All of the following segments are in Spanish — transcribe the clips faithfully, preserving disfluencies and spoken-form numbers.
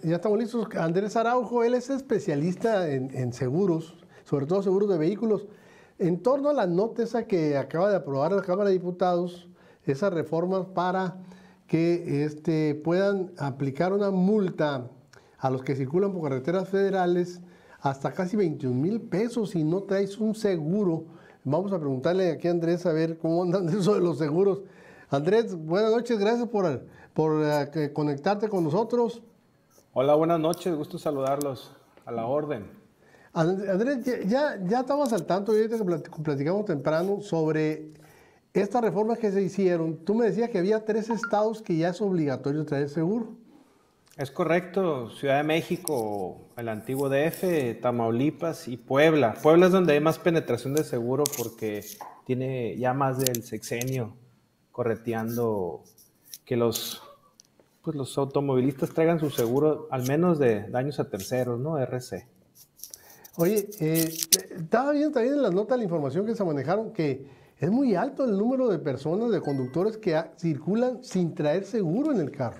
ya estamos listos. Andrés Araujo, él es especialista en, en seguros, sobre todo seguros de vehículos. En torno a la nota esa que acaba de aprobar la Cámara de Diputados, esas reformas para que este, puedan aplicar una multa a los que circulan por carreteras federales hasta casi veintiún mil pesos si no traes un seguro. Vamos a preguntarle aquí a Andrés a ver cómo andan eso de los seguros. Andrés, buenas noches, gracias por, por uh, conectarte con nosotros. Hola, buenas noches, gusto saludarlos, a la orden. Andrés, ya, ya estamos al tanto, ahorita que platicamos temprano, sobre estas reformas que se hicieron. Tú me decías que había tres estados que ya es obligatorio traer seguro. Es correcto, Ciudad de México, el antiguo D F, Tamaulipas y Puebla. Puebla es donde hay más penetración de seguro porque tiene ya más del sexenio correteando que los, pues los automovilistas traigan su seguro, al menos de daños a terceros, ¿no? R C. Oye, eh, estaba viendo también en las notas la información que se manejaron que es muy alto el número de personas, de conductores que circulan sin traer seguro en el carro.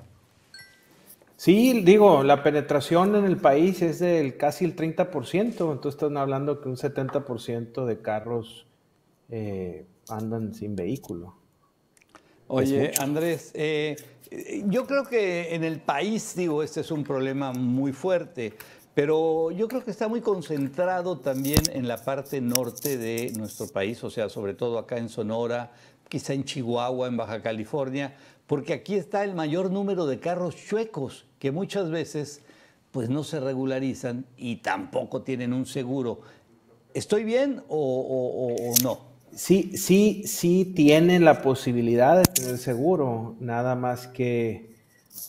Sí, digo, la penetración en el país es del casi el treinta por ciento, entonces están hablando que un setenta por ciento de carros eh, andan sin vehículo. Oye, Andrés, eh, yo creo que en el país, digo, este es un problema muy fuerte, pero yo creo que está muy concentrado también en la parte norte de nuestro país, o sea, sobre todo acá en Sonora, quizá en Chihuahua, en Baja California, porque aquí está el mayor número de carros chuecos que muchas veces pues no se regularizan y tampoco tienen un seguro. ¿Estoy bien o, o, o no? Sí, sí, sí tienen la posibilidad de tener seguro, nada más que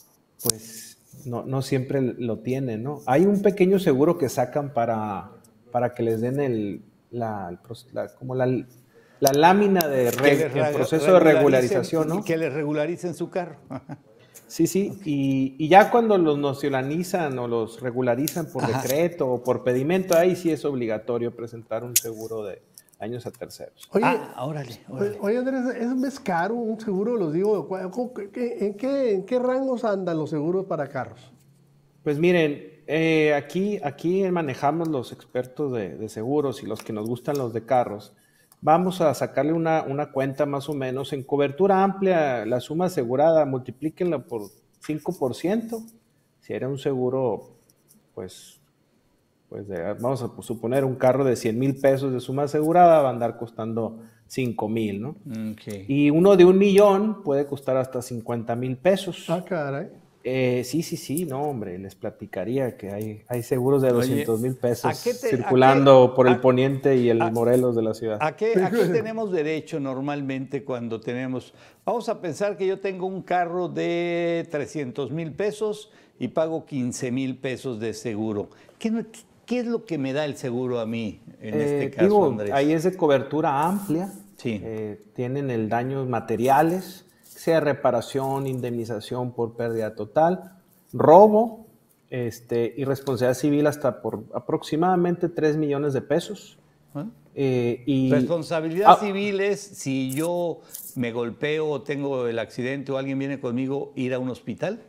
pues no, no siempre lo tienen, ¿no? Hay un pequeño seguro que sacan para, para que les den el, la, la, como la, la lámina de re, el proceso de regularización, ¿no? Que les regularicen su carro. Sí, sí, okay. y, y ya cuando los nacionalizan o los regularizan por Ajá. decreto o por pedimento, ahí sí es obligatorio presentar un seguro de daños a terceros. Oye, ah, órale, órale. Oye, Andrés, ¿es más caro un seguro? Los digo, ¿en qué, en qué rangos andan los seguros para carros? Pues miren, eh, aquí, aquí manejamos los expertos de, de seguros y los que nos gustan los de carros. Vamos a sacarle una, una cuenta más o menos. En cobertura amplia, la suma asegurada, multiplíquenla por cinco por ciento. Si era un seguro, pues, pues de, vamos a suponer un carro de cien mil pesos de suma asegurada, va a andar costando cinco mil, ¿no? Okay. Y uno de un millón puede costar hasta cincuenta mil pesos. Ah, caray. Eh, sí, sí, sí, no, hombre, les platicaría que hay, hay seguros de doscientos mil pesos te, circulando qué, por el a, poniente y el a, Morelos de la ciudad. ¿A qué, ¿A qué tenemos derecho normalmente cuando tenemos? Vamos a pensar que yo tengo un carro de trescientos mil pesos y pago quince mil pesos de seguro. ¿Qué, ¿Qué es lo que me da el seguro a mí en eh, este caso, digo, Andrés? Ahí es de cobertura amplia, sí. eh, tienen el daños materiales, sea reparación, indemnización por pérdida total, robo este, y responsabilidad civil hasta por aproximadamente tres millones de pesos. ¿Eh? Eh, y, responsabilidad ah, civil es si yo me golpeo o tengo el accidente o alguien viene conmigo, ir a un hospital.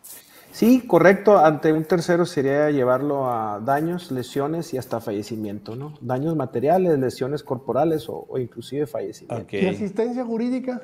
Sí, correcto. Ante un tercero sería llevarlo a daños, lesiones y hasta fallecimiento, ¿no? Daños materiales, lesiones corporales o, o inclusive fallecimiento. Okay. ¿Y asistencia jurídica?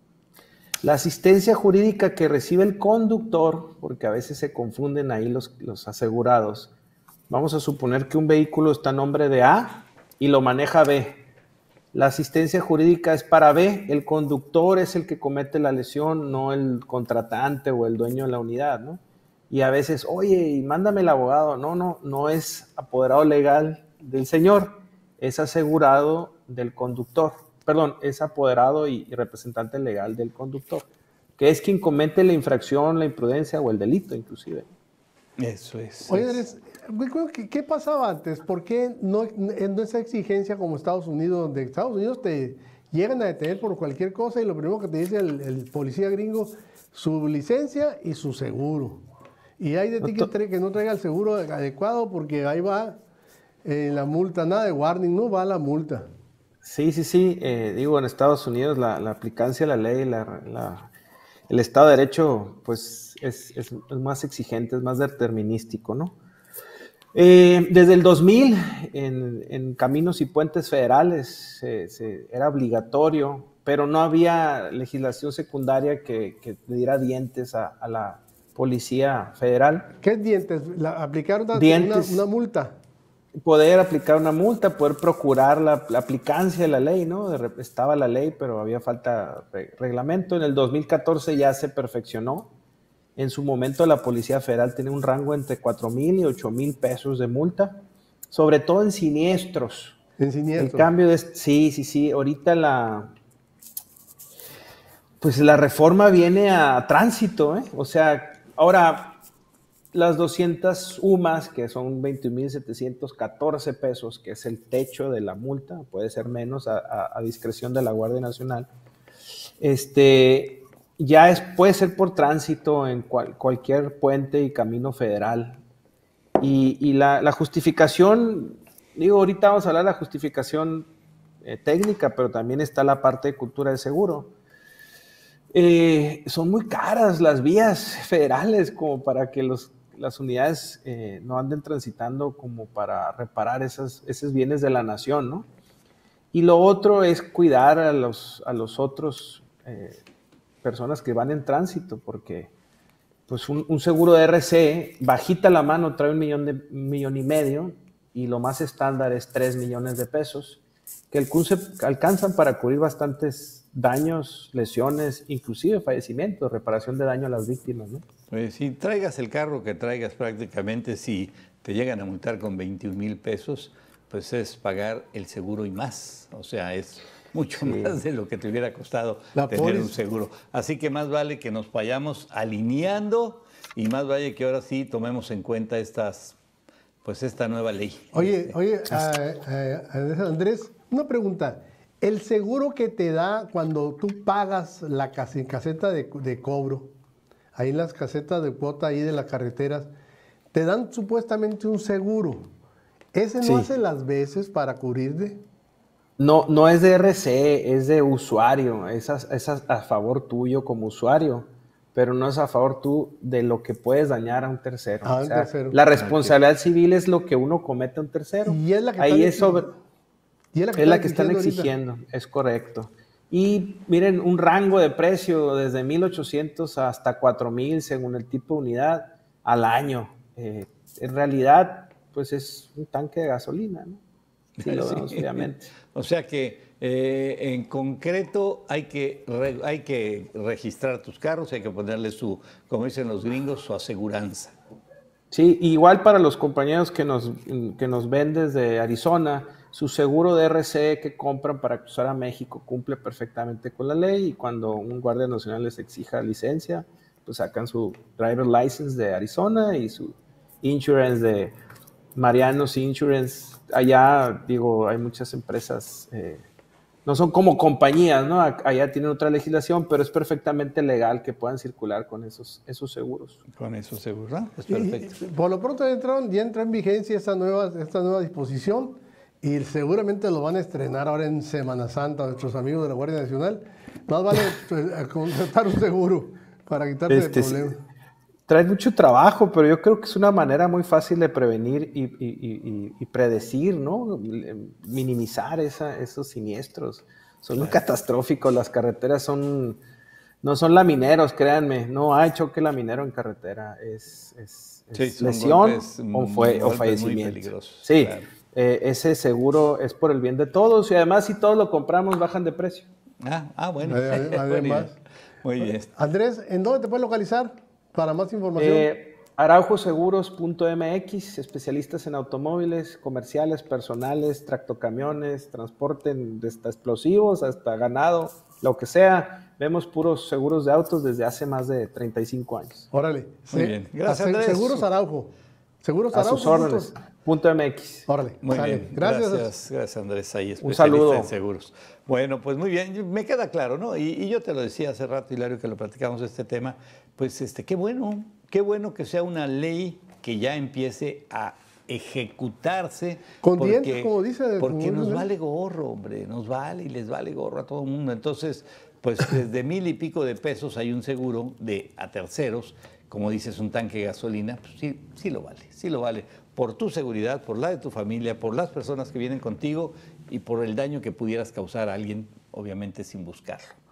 La asistencia jurídica que recibe el conductor, porque a veces se confunden ahí los, los asegurados. Vamos a suponer que un vehículo está a nombre de A y lo maneja B. La asistencia jurídica es para B, el conductor es el que comete la lesión, no el contratante o el dueño de la unidad, ¿no? Y a veces, oye, mándame el abogado. No, no, no es apoderado legal del señor, es asegurado del conductor. Perdón, es apoderado y, y representante legal del conductor, que es quien comete la infracción, la imprudencia o el delito, inclusive. Eso es. Oye, Andrés, ¿qué, ¿qué pasaba antes? ¿Por qué no, no esa exigencia como Estados Unidos, donde Estados Unidos te llegan a detener por cualquier cosa y lo primero que te dice el, el policía gringo, su licencia y su seguro? Y hay de ti que, que no traiga el seguro adecuado porque ahí va eh, la multa, nada de warning, no va la multa. Sí, sí, sí. Eh, digo, en Estados Unidos la, la aplicancia de la ley, la, la, el Estado de Derecho pues, es, es, es más exigente, es más determinístico, ¿no? Eh, desde el dos mil, en, en caminos y puentes federales, se, se, era obligatorio, pero no había legislación secundaria que, que le diera dientes a, a la Policía Federal. ¿Qué dientes? La, ¿Aplicar una, dientes, una, una multa? Poder aplicar una multa, poder procurar la, la aplicancia de la ley, ¿no? Estaba la ley, pero había falta de reglamento. En el dos mil catorce ya se perfeccionó. En su momento la Policía Federal tenía un rango entre cuatro mil y ocho mil pesos de multa, sobre todo en siniestros. En siniestros. El cambio de... Sí, sí, sí. Ahorita la... Pues la reforma viene a tránsito, ¿eh? O sea, ahora las doscientas U M A S, que son veinte mil setecientos catorce pesos, que es el techo de la multa, puede ser menos a, a, a discreción de la Guardia Nacional, este... ya es, puede ser por tránsito en cual, cualquier puente y camino federal. Y, y la, la justificación, digo, ahorita vamos a hablar de la justificación eh, técnica, pero también está la parte de cultura de seguro. Eh, son muy caras las vías federales como para que los, las unidades eh, no anden transitando como para reparar esas, esos bienes de la nación, ¿no? Y lo otro es cuidar a los, a los otros eh, personas que van en tránsito, porque pues un, un seguro de R C, bajita la mano, trae un millón, de, un millón y medio, y lo más estándar es tres millones de pesos, que alcanzan para cubrir bastantes daños, lesiones, inclusive fallecimientos, reparación de daño a las víctimas, ¿no? Pues si traigas el carro que traigas prácticamente, si te llegan a multar con veintiún mil pesos, pues es pagar el seguro y más, o sea, es mucho sí. más de lo que te hubiera costado la tener polis. un seguro. Así que más vale que nos vayamos alineando y más vale que ahora sí tomemos en cuenta estas, pues esta nueva ley. Oye, este. oye, uh, uh, Andrés, una pregunta. El seguro que te da cuando tú pagas la caseta de, de cobro, ahí en las casetas de cuota ahí de las carreteras, te dan supuestamente un seguro. ¿Ese no sí. hace las veces para cubrirte? No, no es de R C, es de usuario, es a, es a, a favor tuyo como usuario, pero no es a favor tú de lo que puedes dañar a un tercero. Ah, o un sea, tercero. La responsabilidad okay. civil es lo que uno comete a un tercero. Y es la que Ahí están, es, sobre, y es la que es están la que están exigiendo, ahorita. Es correcto. Y miren, un rango de precio desde mil ochocientos hasta cuatro mil según el tipo de unidad al año. Eh, en realidad, pues es un tanque de gasolina, ¿no? Sí, lo vemos sí. obviamente. O sea que eh, en concreto hay que, re, hay que registrar tus carros, hay que ponerle su, como dicen los gringos, su aseguranza. Sí, igual para los compañeros que nos, que nos ven desde Arizona, su seguro de R C que compran para cruzar a México cumple perfectamente con la ley y cuando un guardia nacional les exija licencia, pues sacan su driver license de Arizona y su insurance de Marianos Insurance. Allá, digo, hay muchas empresas, eh, no son como compañías, ¿no? Allá tienen otra legislación, pero es perfectamente legal que puedan circular con esos, esos seguros. Con esos seguros, ¿no? Es perfecto. Y, por lo pronto entraron, ya entra en vigencia esta nueva, esta nueva disposición y seguramente lo van a estrenar ahora en Semana Santa nuestros amigos de la Guardia Nacional. Más vale contratar un seguro para quitarse este, el problema. Sí. Trae mucho trabajo, pero yo creo que es una manera muy fácil de prevenir y, y, y, y predecir, ¿no? Minimizar esa, esos siniestros. Son muy catastróficos, las carreteras son, no son lamineros, créanme, no hay choque laminero en carretera, es, es, es sí, lesión o, fue, o fallecimiento. Sí, claro. eh, ese seguro es por el bien de todos y además si todos lo compramos bajan de precio. Ah, ah bueno. Además. Muy bien. Andrés, ¿en dónde te puedes localizar? Para más información. Eh, araujo seguros punto m x, especialistas en automóviles, comerciales, personales, tractocamiones, transporte desde explosivos hasta ganado, lo que sea. Vemos puros seguros de autos desde hace más de treinta y cinco años. Órale. Muy sí. bien. Gracias, Andrés. Seguros Araujo. Seguros A Araujo. sus órdenes. Punto .mx. Órale. Muy sale. bien. Gracias. Gracias, gracias Andrés. Ahí un saludo en seguros. Bueno, pues muy bien. Me queda claro, ¿no? Y, y yo te lo decía hace rato, Hilario, que lo platicamos este tema. Pues este, qué bueno, qué bueno que sea una ley que ya empiece a ejecutarse. Con porque, dientes, como dice. Porque como nos dice. vale gorro, hombre. Nos vale y les vale gorro a todo el mundo. Entonces, pues desde mil y pico de pesos hay un seguro de a terceros, como dices, un tanque de gasolina, pues sí, sí lo vale, sí lo vale. Por tu seguridad, por la de tu familia, por las personas que vienen contigo y por el daño que pudieras causar a alguien, obviamente sin buscarlo.